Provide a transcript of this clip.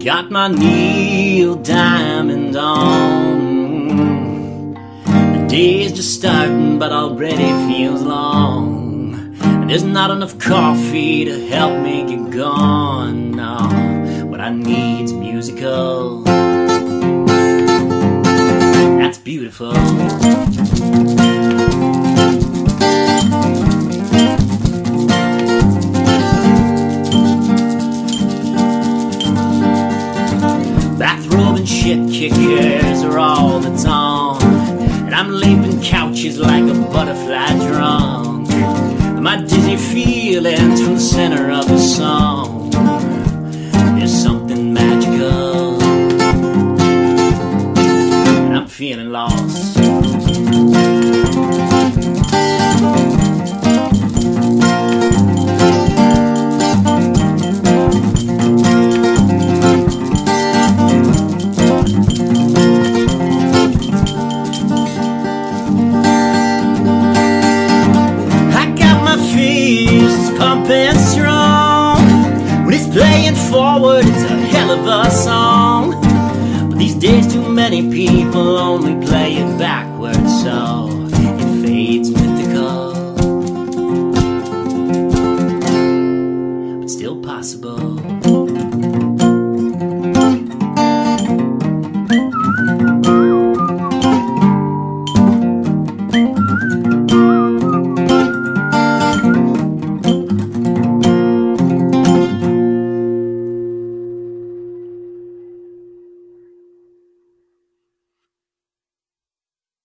Got my Neil diamond on. The day's just starting, but already feels long. And there's not enough coffee to help me get gone. No, what I need's musical. That's beautiful. Bathrobe and shit kickers are all that's on, and I'm leaping couches like a butterfly drunk. My dizzy feelings from the center of the song. There's something magical, and I'm feeling lost. Pumping strong. When it's playing forward, it's a hell of a song. But these days too many people only play it backwards, so